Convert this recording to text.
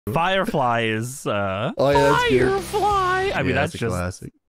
Firefly is Oh yeah, that's good. Firefly. I mean, Yeah, that's a just classic.